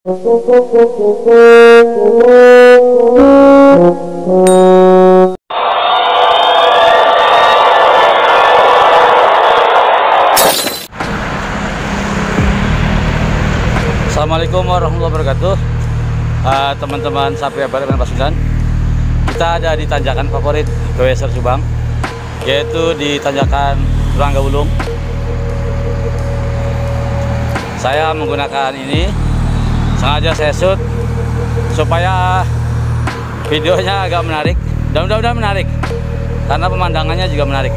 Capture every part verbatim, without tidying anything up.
Assalamualaikum warahmatullahi wabarakatuh. Teman-teman uh, sapi abadi dan pasukan, kita ada di tanjakan favorit G W S R Subang, yaitu di tanjakan Rangga Ulung. Saya menggunakan ini, sengaja saya shoot supaya videonya agak menarik dan mudah-mudahan menarik karena pemandangannya juga menarik.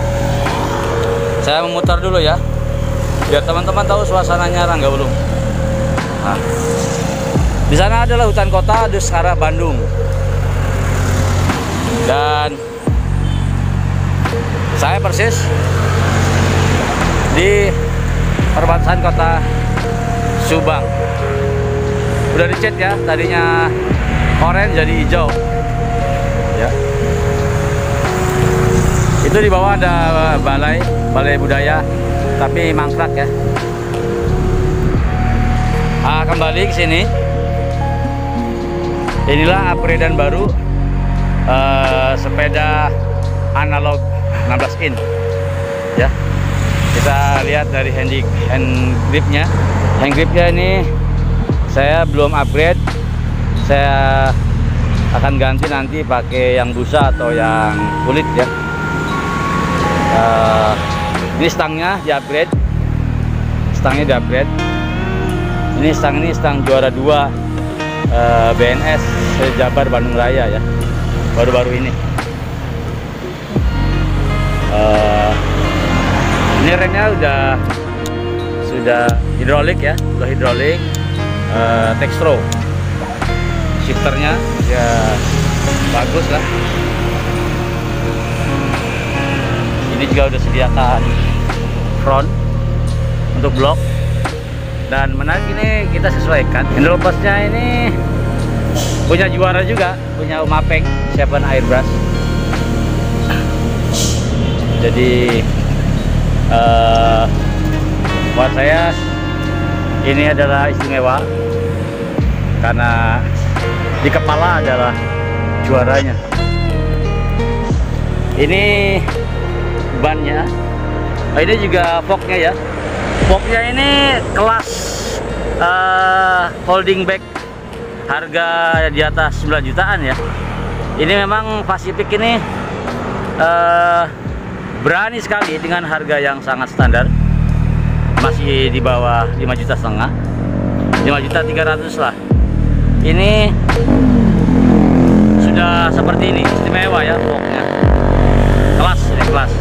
Saya memutar dulu ya, biar teman-teman tahu suasananya Rangga Ulung. Nah, di sana adalah hutan kota Deskara Bandung, dan saya persis di perbatasan kota Subang. Udah dicat ya, tadinya oranye jadi hijau ya. Itu di bawah ada balai balai budaya tapi mangkrak ya. Ah, kembali ke sini. Inilah upgradean baru uh, sepeda analog enam belas in ya. Kita lihat dari hand, hand gripnya. Hand gripnya ini saya belum upgrade. Saya akan ganti nanti pakai yang busa atau yang kulit ya. Uh, ini stangnya di upgrade. Stangnya di upgrade. Ini stang ini stang juara dua uh, B N S Jabar Bandung Raya ya. Baru-baru ini. Uh, ini remnya udah sudah hidrolik ya, udah hidrolik, uh, Textro. Shifternya ya bagus lah. Ini juga udah sediakan front untuk blok. Dan menarik, ini kita sesuaikan. Handle passnya ini punya juara juga, punya Umapeng Seven Airbrush. Jadi uh, buat saya ini adalah istimewa karena di kepala adalah juaranya. Ini bannya, oh, ini juga forknya ya. Forknya ini kelas uh, holding bag, harga di atas sembilan jutaan ya. Ini memang Pacific ini uh, berani sekali dengan harga yang sangat standar, masih di bawah lima juta setengah, lima juta tiga ratus lah. Ini sudah seperti ini, istimewa ya forknya, kelas ini kelas.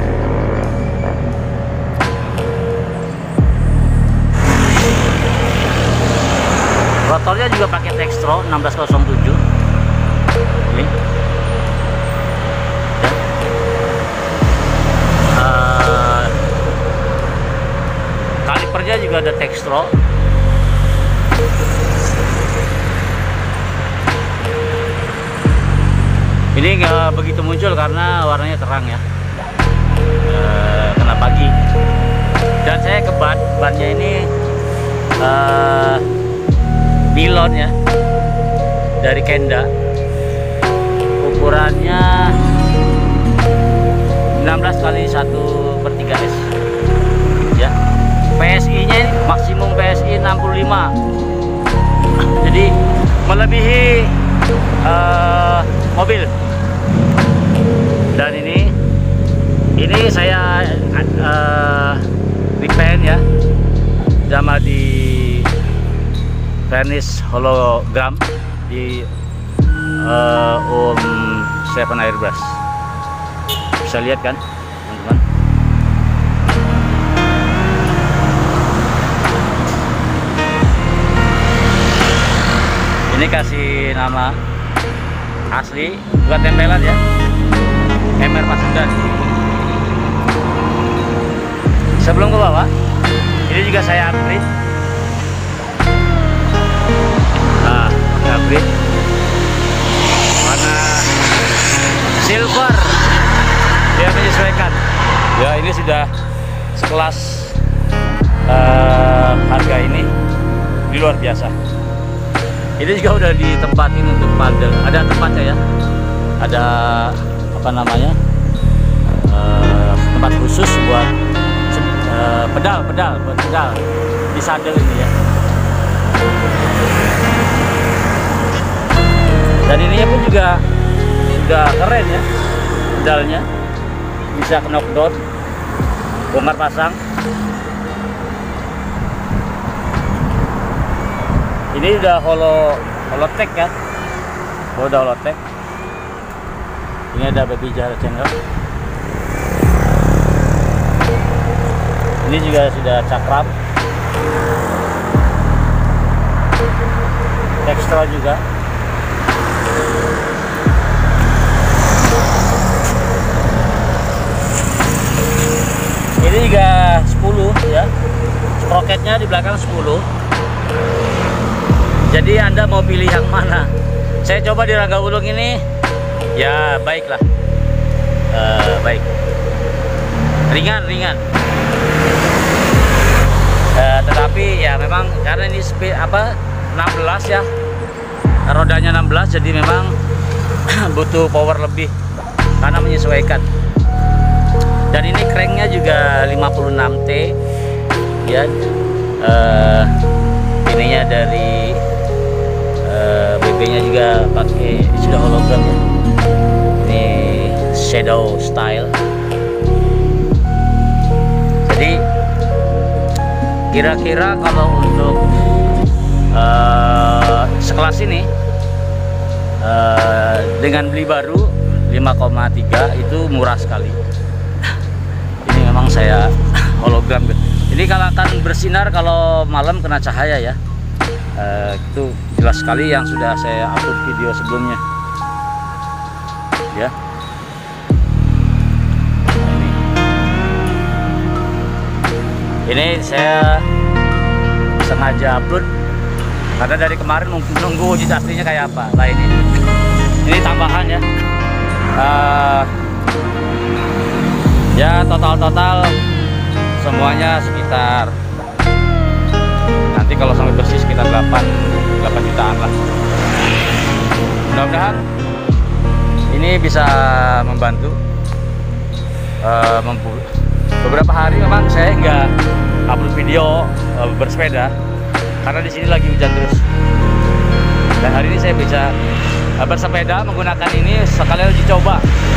Rotornya juga pakai Textro enam belas nol tujuh. Ini. Ya. Uh, kalipernya juga ada Textro. Ini nggak begitu muncul karena warnanya terang ya. Uh, kena pagi. Dan saya ke ban, bannya ini uh, nilon ya, dari Kenda, ukurannya enam belas kali satu per tiga S ya. P S I nya maksimum P S I enam puluh lima, jadi melebihi uh, mobil. Dan ini ini saya uh, repaint ya, sama di vernish hologram di uh, Om Seven Airbrush. Bisa lihat kan teman-teman. Ini kasih nama asli, bukan tempelan ya, M R Pasundan. Sebelum ke bawah, ini juga saya upgrade. Nah, upgrade warna silver, dia menyesuaikan ya. Ini sudah sekelas uh, harga ini di luar biasa. Ini juga udah ditempatin untuk paddle. Ada tempatnya ya. Ada apa namanya? Uh, tempat khusus buat uh, pedal, pedal, buat pedal di saddle ini ya. Dan ininya pun juga sudah keren ya, pedalnya bisa knockdown, bongkar pasang. Ini udah holo holotek ya, oh, udah holotek. Ini ada baby jar channel. Ini juga sudah cakram, ekstra juga. Ini juga sepuluh ya, sprocketnya di belakang sepuluh. Jadi Anda mau pilih yang mana? Saya coba di Rangga Ulung ini, ya baiklah, uh, baik, ringan ringan. Uh, tetapi ya memang karena ini speed apa enam belas ya, rodanya enam belas, jadi memang butuh power lebih karena menyesuaikan. Dan ini cranknya juga lima puluh enam T ya, uh, ininya dari uh, B B-nya juga pakai sudah hologram ya. Ini shadow style. Jadi kira-kira kalau untuk uh, sekelas ini uh, dengan beli baru lima koma tiga itu murah sekali. Ini memang saya hologram. Ini kalau akan bersinar kalau malam kena cahaya ya. Uh, itu jelas sekali yang sudah saya upload video sebelumnya. Ya. Ini saya sengaja upload karena dari kemarin nunggu wujud aslinya kayak apa. Nah ini, ini tambahan ya. Uh, ya total-total semuanya sekitar, nanti kalau sampai bersih sekitar delapan jutaan lah. Mudah-mudahan ini bisa membantu. Uh, beberapa hari memang saya nggak upload video uh, bersepeda karena di sini lagi hujan terus. Dan hari ini saya bisa uh, bersepeda menggunakan ini sekali uji coba.